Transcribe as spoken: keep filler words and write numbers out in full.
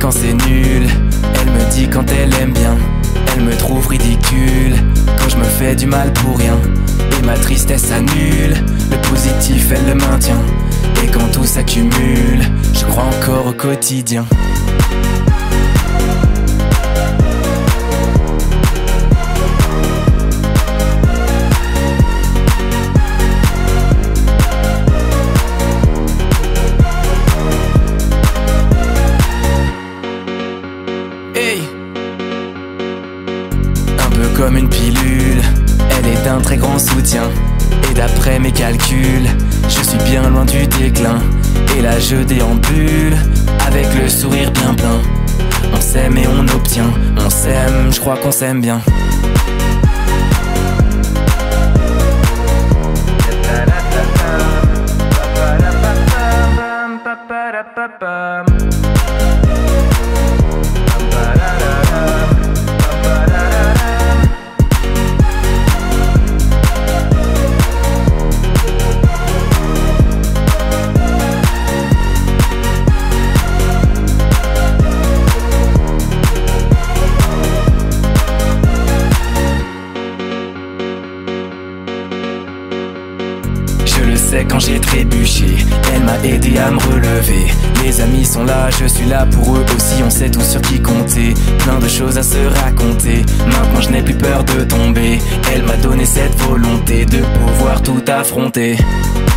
quand c'est nul. Elle me dit quand elle aime bien. Elle me trouve ridicule quand je me fais du mal pour rien. Et ma tristesse annule. Le positif elle le maintient. Et quand tout s'accumule, je crois encore au quotidien. Hey, un peu comme une pilule, elle est d'un très grand soutien. Et d'après mes calculs, je suis bien loin du déclin. Et là je déambule, avec le sourire bien plein. On s'aime et on obtient, on s'aime, je crois qu'on s'aime bien. Je le sais quand j'ai trébuché, elle m'a aidé à me relever. Les amis sont là, je suis là pour eux aussi. On sait tous sur qui compter, plein de choses à se raconter. Maintenant je n'ai plus peur de tomber. Elle m'a donné cette volonté de pouvoir tout affronter.